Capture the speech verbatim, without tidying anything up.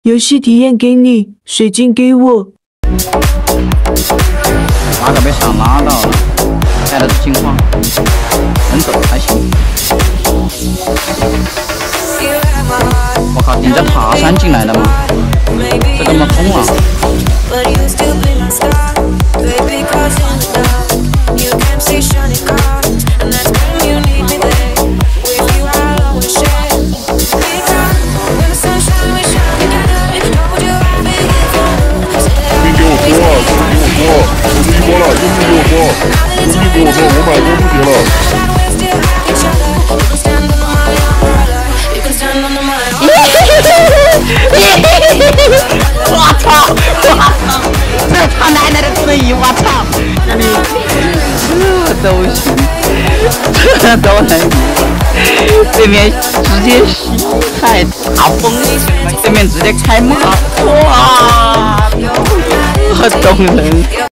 游戏体验给你，水晶给我。 那个被上拉到了，看的是情况，能走还行。我靠，你在爬山进来的吗？这他妈疯了！ 我了，用力给我说，用力给我说，我买多不结了。 我操！我操！这他奶奶的存疑！我操！这里这都行，这都能赢。对面直接太大风，对面直接开马，哇！动人。